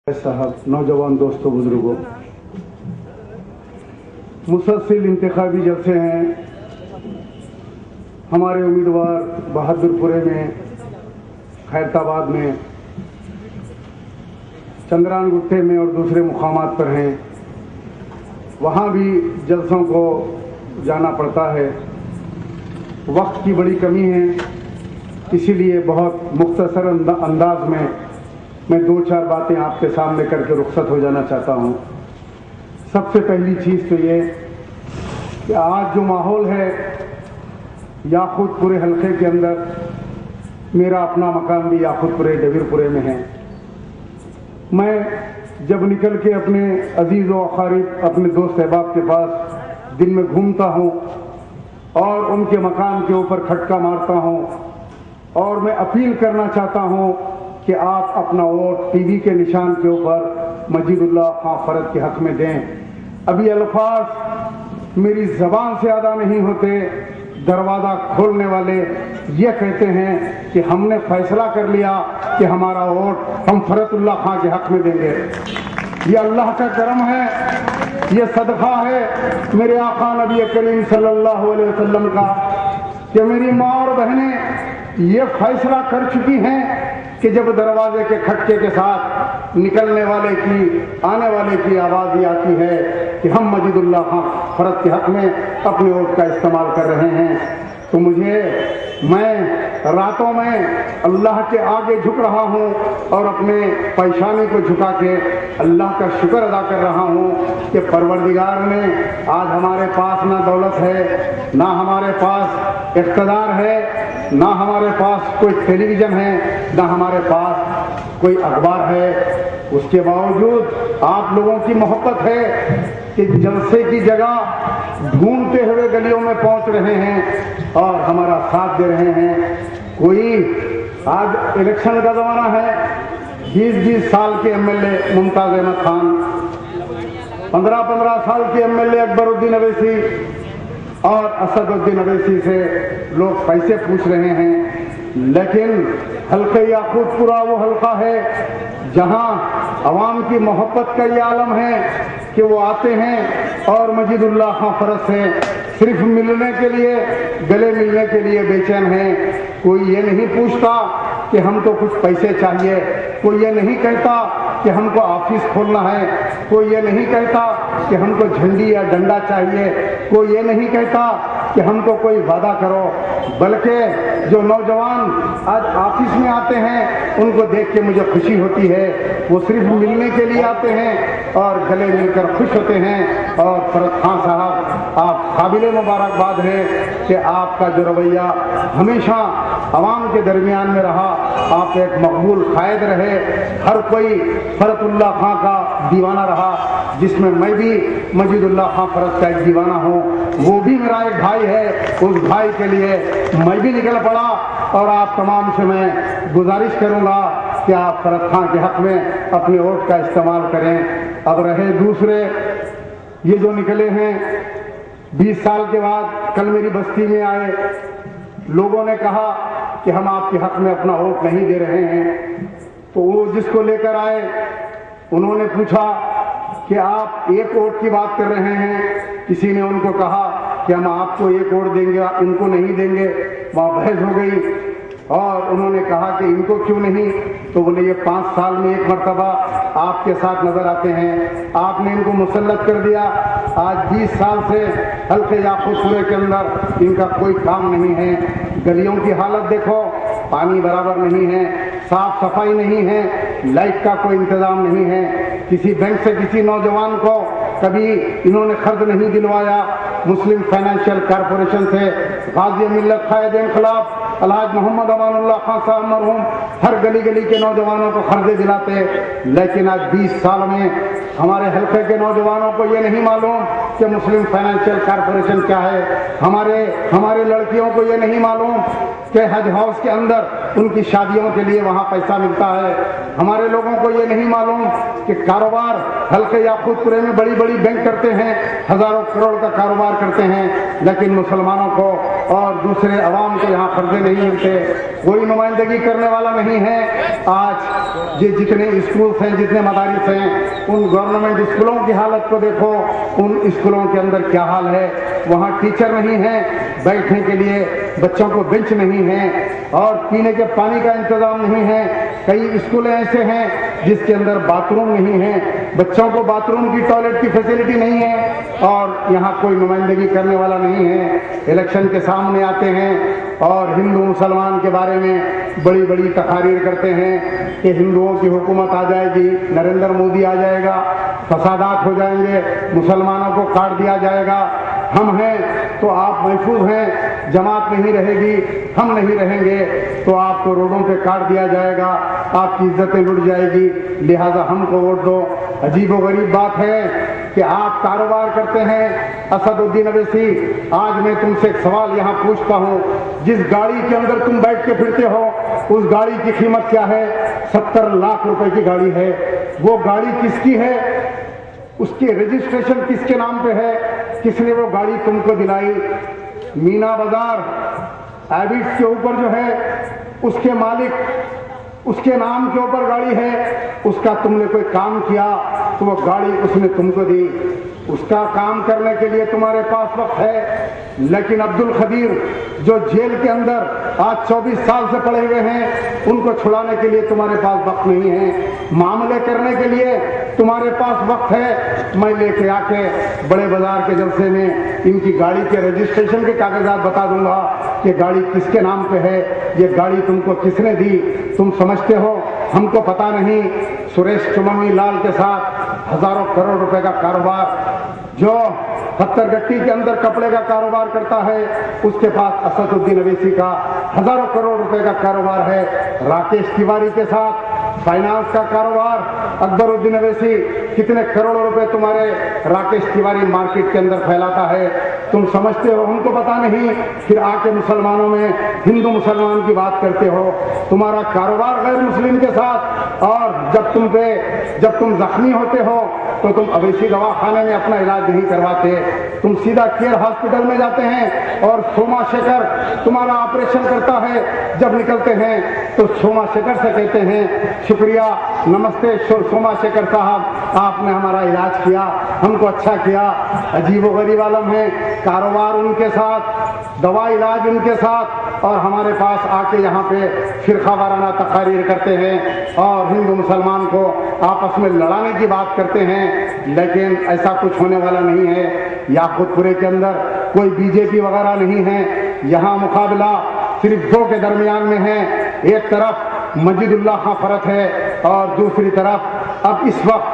साहब, नौजवान दोस्तों, बुजुर्गों, मुसलसिल इंतखाबी जलसे हैं। हमारे उम्मीदवार बहादुरपुरे में, खैरताबाद में, चंद्रान गुट्टे में और दूसरे मुकामात पर हैं। वहाँ भी जलसों को जाना पड़ता है। वक्त की बड़ी कमी है, इसीलिए बहुत मुख्तसर अंदाज में मैं 2-4 बातें आपके सामने करके रुखसत हो जाना चाहता हूँ। सबसे पहली चीज़ तो ये कि आज जो माहौल है याकूतपुरे हल्के के अंदर, मेरा अपना मकान भी याकूतपुरे डबीरपुरे में है। मैं जब निकल के अपने अजीज़ व अकारिब, अपने दोस्त अहबाब के पास दिन में घूमता हूँ और उनके मकान के ऊपर खटका मारता हूँ और मैं अपील करना चाहता हूँ कि आप अपना वोट टीवी के निशान के ऊपर मजीदुल्लाह खां फरद के हक में दें। अभी अल्फाज मेरी ज़बान से अदा नहीं होते। दरवाज़ा खोलने वाले ये कहते हैं कि हमने फैसला कर लिया कि हमारा वोट हम फरदुल्लाह खां के हक में देंगे। ये अल्लाह का करम है, ये सदका है मेरे आका नबी करीम सल्लल्लाहु अलैहि वसल्लम का कि मेरी माँ और बहनें ये फैसला कर चुकी हैं कि जब दरवाजे के खटके के साथ निकलने वाले की, आने वाले की आवाज़ ये आती है कि हम मजीदुल्लाह खां फरद के हक में अपने वोट का इस्तेमाल कर रहे हैं, तो मैं रातों में अल्लाह के आगे झुक रहा हूँ और अपने पेशानी को झुका के अल्लाह का शुक्र अदा कर रहा हूँ कि परवरदिगार ने आज हमारे पास ना दौलत है, ना हमारे पास इक़्तिदार है, ना हमारे पास कोई टेलीविज़न है, ना हमारे पास कोई अखबार है। उसके बावजूद आप लोगों की मोहब्बत है कि जलसे की जगह ढूंढते हुए गलियों में पहुंच रहे हैं और हमारा साथ दे रहे हैं। कोई आज इलेक्शन का ज़माना है, 20-20 साल के एमएलए मुमताज़ अहमद खान, 15-15 साल के एमएलए अकबरुद्दीन अवैसी और असदुद्दीन अवैसी से लोग पैसे पूछ रहे हैं। लेकिन हल्के याकूतपुरा वो हल्का है जहां अवाम की मोहब्बत का ये आलम है कि वो आते हैं और मजीदुल्लाह खां फरद से सिर्फ मिलने के लिए, गले मिलने के लिए बेचैन हैं। कोई ये नहीं पूछता कि हमको कुछ पैसे चाहिए, कोई ये नहीं कहता कि हमको ऑफिस खोलना है, कोई ये नहीं कहता कि हमको झंडी या डंडा चाहिए, कोई ये नहीं कहता कि हमको कोई वादा करो, बल्कि जो नौजवान आज ऑफिस में आते हैं उनको देख के मुझे खुशी होती है। वो सिर्फ मिलने के लिए आते हैं और गले मिलकर खुश होते हैं। और फरद खान साहब, आप काबिल मुबारकबाद है कि आपका जो रवैया हमेशा अवाम के दरमियान में रहा, आप एक मकबूल कायद रहे। हर कोई फरदुल्लाह खां का दीवाना रहा, जिसमें मैं भी मजीदुल्लाह खां फरद का एक दीवाना हूँ। वो भी मेरा एक भाई है, उस भाई के लिए मैं भी निकल पड़ा। और आप तमाम से मैं गुजारिश करूँगा कि आप फरद खां के हक में अपने वोट का इस्तेमाल करें। अब रहे दूसरे, ये जो निकले हैं 20 साल के बाद, कल मेरी बस्ती में आए, लोगों ने कहा कि हम आपके हक में अपना वोट नहीं दे रहे हैं। तो वो जिसको लेकर आए उन्होंने पूछा कि आप एक वोट की बात कर रहे हैं। किसी ने उनको कहा कि हम आपको एक वोट देंगे, इनको नहीं देंगे। वहाँ बहस हो गई और उन्होंने कहा कि इनको क्यों नहीं, तो बोले ये 5 साल में एक मरतबा आपके साथ नजर आते हैं, आपने इनको मुसल्लत कर दिया। आज 20 साल से हल्के याकूतपुरे के अंदर इनका कोई काम नहीं है। गलियों की हालत देखो, पानी बराबर नहीं है, साफ सफाई नहीं है, लाइट का कोई इंतजाम नहीं है। किसी बैंक से किसी नौजवान को कभी इन्होंने खर्च नहीं दिलवाया। मुस्लिम फाइनेंशियल कॉरपोरेशन से गाजी मिल्लत कायदे इनकलाब अलहाज मोहम्मद अमानुल्लाह खां साहब मरहूम हर गली गली के नौजवानों को खर्चे दिलाते। लेकिन आज 20 साल में हमारे हल्के के नौजवानों को ये नहीं मालूम कि मुस्लिम फाइनेंशियल कॉरपोरेशन क्या है। हमारे लड़कियों को ये नहीं मालूम कि हज हाउस के अंदर उनकी शादियों के लिए वहाँ पैसा मिलता है। हमारे लोगों को ये नहीं मालूम कि कारोबार हल्के याकूतपुरे में बड़ी बड़ी बैंक करते हैं, हजारों करोड़ का कारोबार करते हैं, लेकिन मुसलमानों को और दूसरे अवाम को यहाँ कर्जे नहीं मिलते। कोई नुमाइंदगी करने वाला नहीं है। आज ये जितने स्कूल्स हैं, जितने मदारिस हैं, उन गवर्नमेंट स्कूलों की हालत को देखो, उन स्कूलों के अंदर क्या हाल है। वहाँ टीचर नहीं है, बैठने के लिए बच्चों को बेंच नहीं है, और पीने के पानी का इंतजाम नहीं है। कई स्कूल ऐसे हैं जिसके अंदर बाथरूम नहीं है, बच्चों को बाथरूम की, टॉयलेट की फैसिलिटी नहीं है, और यहाँ कोई नुमाइंदगी करने वाला नहीं है। इलेक्शन के सामने आते हैं और हिंदू मुसलमान के बारे में बड़ी बड़ी तकारीर करते हैं कि हिंदुओं की हुकूमत आ जाएगी, नरेंद्र मोदी आ जाएगा, फसादात हो जाएंगे, मुसलमानों को काट दिया जाएगा। हम हैं तो आप महफूज हैं, जमात नहीं रहेगी, हम नहीं रहेंगे तो आपको रोडों पे काट दिया जाएगा, आपकी इज्जतें लुट जाएगी, लिहाजा हमको वोट दो। अजीबोगरीब बात है कि आप कारोबार करते हैं। असदुद्दीन अवैसी, आज मैं तुमसे एक सवाल यहाँ पूछता हूँ, जिस गाड़ी के अंदर तुम बैठ के फिरते हो उस गाड़ी की कीमत क्या है? 70 लाख रुपए की गाड़ी है। वो गाड़ी किसकी है? उसकी रजिस्ट्रेशन किसके नाम पे है? किसने वो गाड़ी तुमको दिलाई? मीना बाजार एबिट्स के ऊपर जो है उसके मालिक, उसके नाम के ऊपर गाड़ी है, उसका तुमने कोई काम किया तो वो गाड़ी उसने तुमको दी, उसका काम करने के लिए तुम्हारे पास वक्त है। लेकिन अब्दुल खदीर जो जेल के अंदर आज 24 साल से पड़े हुए हैं, उनको छुड़ाने के लिए तुम्हारे पास वक्त नहीं है, मामले करने के लिए तुम्हारे पास वक्त है। मैं लेके आके बड़े बाजार के जलसे में इनकी गाड़ी के रजिस्ट्रेशन के कागजात बता दूंगा कि गाड़ी किसके नाम पे है, ये गाड़ी तुमको किसने दी। तुम समझते हो हमको पता नहीं। सुरेश चुमनी लाल के साथ हजारों करोड़ रुपए का कारोबार, जो पत्थरगट्टी के अंदर कपड़े का कारोबार करता है, उसके पास असदुद्दीन अवैसी का हजारों करोड़ रुपए का कारोबार है। राकेश तिवारी के साथ फाइनेंस का कारोबार, अकबरुद्दीन अवैसी कितने करोड़ों रुपए तुम्हारे राकेश तिवारी मार्केट के अंदर फैलाता है। तुम समझते हो हमको पता नहीं, फिर आके मुसलमानों में हिंदू मुसलमान की बात करते हो। तुम्हारा कारोबार गैर मुस्लिम के साथ, और जब तुम जख्मी होते हो तो तुम अवैसी दवाखाने में अपना इलाज नहीं करवाते, तुम सीधा केयर हॉस्पिटल में जाते हैं और सोमा शेखर तुम्हारा ऑपरेशन करता है। जब निकलते हैं तो सोमा शेखर से कहते हैं शुक्रिया, नमस्ते सोमा शेखर साहब, आपने हमारा इलाज किया, हमको अच्छा किया। अजीबोगरीब आलम है, कारोबार उनके साथ, दवा इलाज उनके साथ, और हमारे पास आके यहाँ पे फिरका वाराना तकारीर करते हैं और हिंदू मुसलमान को आपस में लड़ाने की बात करते हैं। लेकिन ऐसा कुछ होने वाला नहीं है। याकूतपुरे के अंदर कोई बीजेपी वगैरह नहीं है। यहाँ मुकाबला सिर्फ दो के दरमियान में है। एक तरफ मजीदुल्लाह खां फरत है और दूसरी तरफ अब इस वक्त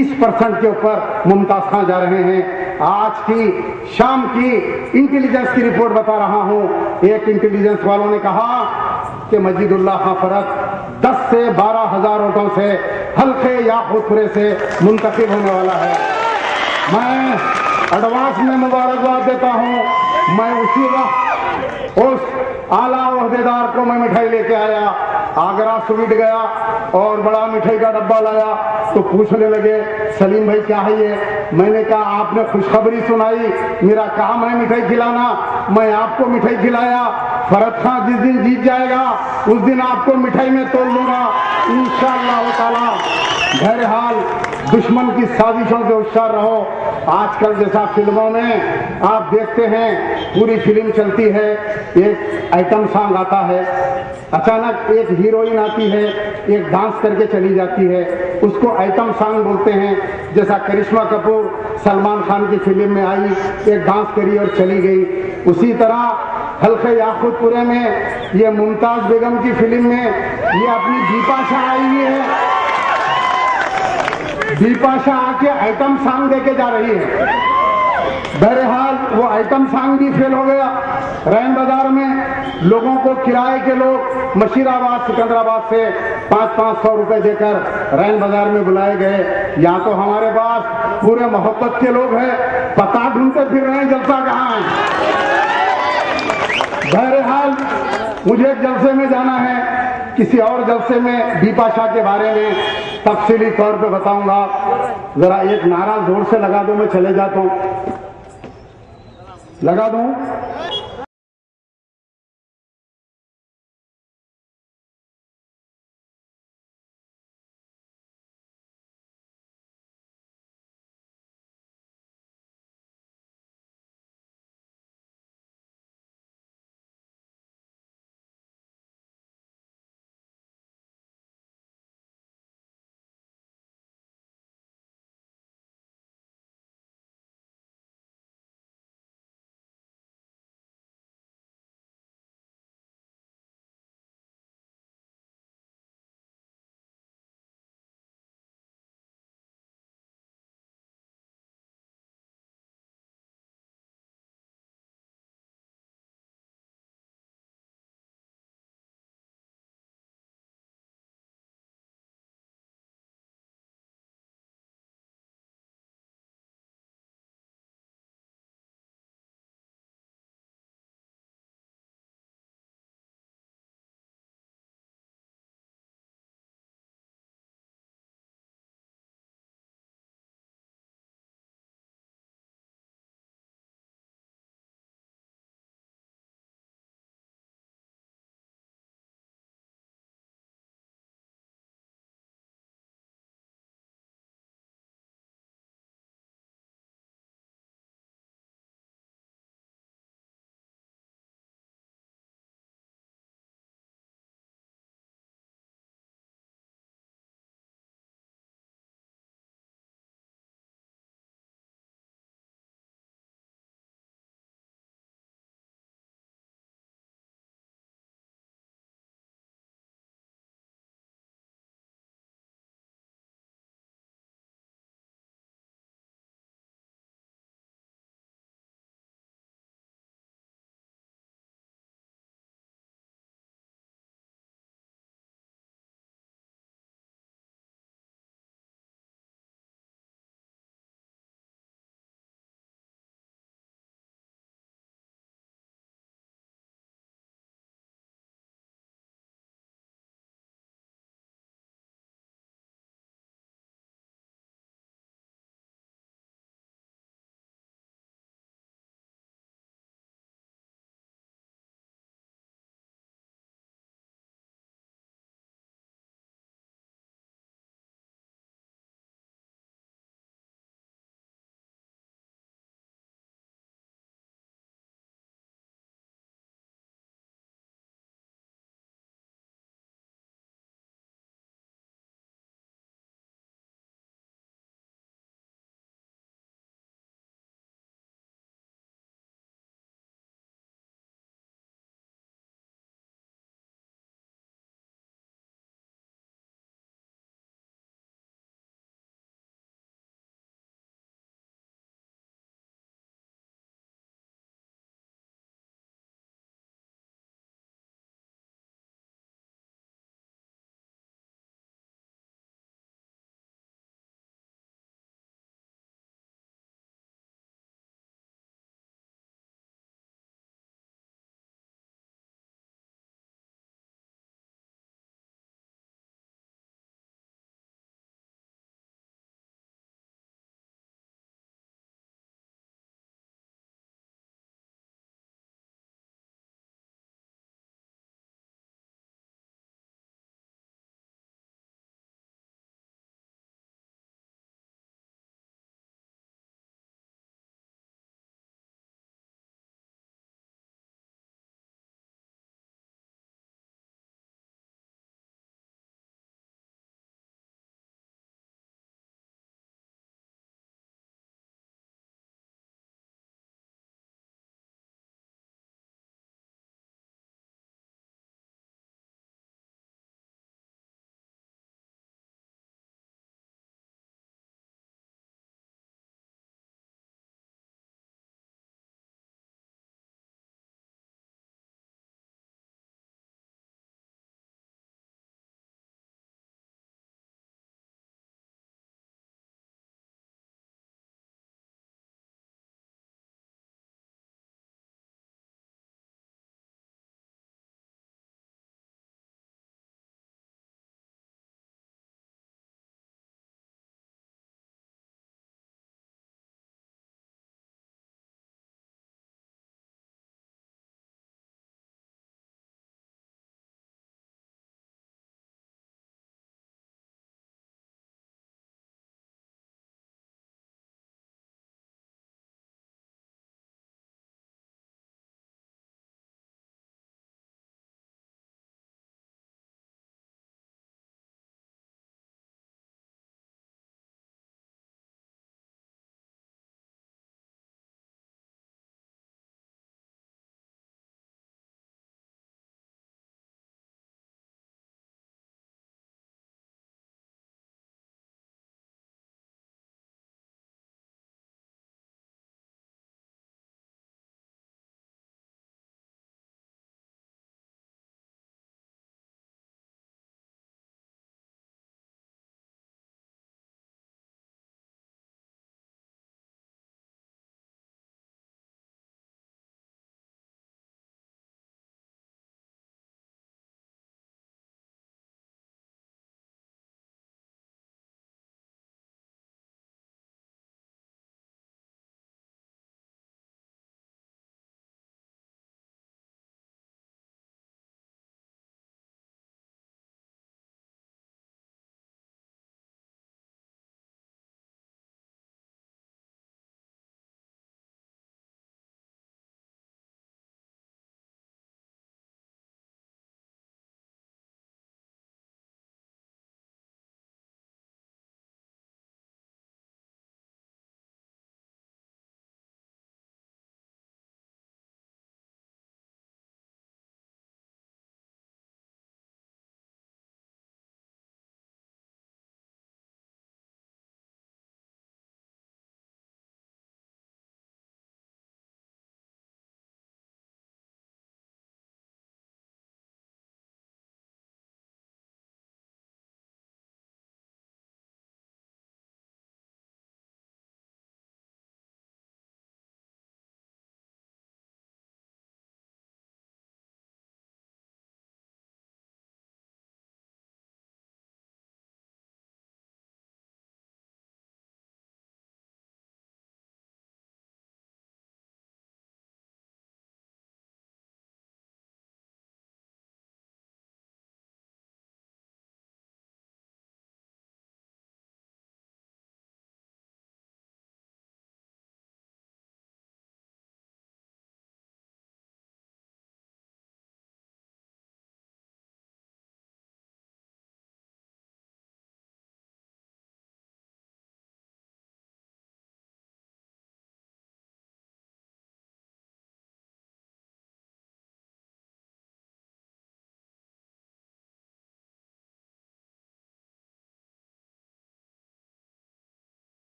30% के ऊपर मुमताज खां जा रहे हैं। आज की शाम की इंटेलिजेंस की रिपोर्ट बता रहा हूं। एक इंटेलिजेंस वालों ने कहा कि मजीदुल्लाह खां फरत 10 से 12 हजार वोटों से हल्के याकूतपुरे से मुंतखब होने वाला है। मैं एडवांस में मुबारकबाद देता हूं। मैं उसी वक्त उस आला ओहदेदार को मैं मिठाई लेके आया, आगरा स्वीट गया और बड़ा मिठाई का डब्बा लाया तो पूछने लगे सलीम भाई क्या है ये? मैंने कहा आपने खुशखबरी सुनाई, मेरा काम है मिठाई खिलाना, मैं आपको मिठाई खिलाया। फरत खां जिस दिन जीत जाएगा उस दिन आपको मिठाई में तोड़ लूंगा इंशाअल्लाह ताला। बहरहाल दुश्मन की साजिशों से होशियार रहो। आजकल जैसा फिल्मों में आप देखते हैं, पूरी फिल्म चलती है, एक आइटम सॉन्ग आता है, अचानक एक हीरोइन आती है, एक डांस करके चली जाती है, उसको आइटम सॉन्ग बोलते हैं। जैसा करिश्मा कपूर सलमान खान की फिल्म में आई, एक डांस करी और चली गई, उसी तरह हल्के याकूतपुरे में ये मुमताज बेगम की फिल्म में ये अपनी दीपाशा आई हुई है। दीपाशा आके आइटम सॉन्ग देके जा रही है। बहरहाल वो आइटम सॉन्ग भी फेल हो गया। रैन बाजार में लोगों को किराए के लोग मशीराबाद सिकंदराबाद से 500-500 रुपए देकर रैन बाजार में बुलाए गए। यहाँ तो हमारे पास पूरे मोहब्बत के लोग हैं, पता ढूंढते फिर रहे हैं जलसा कहाँ है। बहरहाल मुझे एक जलसे में जाना है, किसी और जलसे में दीपाशा के बारे में तफसीली तौर पे बताऊंगा। जरा एक नारा जोर से लगा दो, मैं चले जाता हूं। लगा दूं?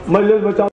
مجلس بچاؤ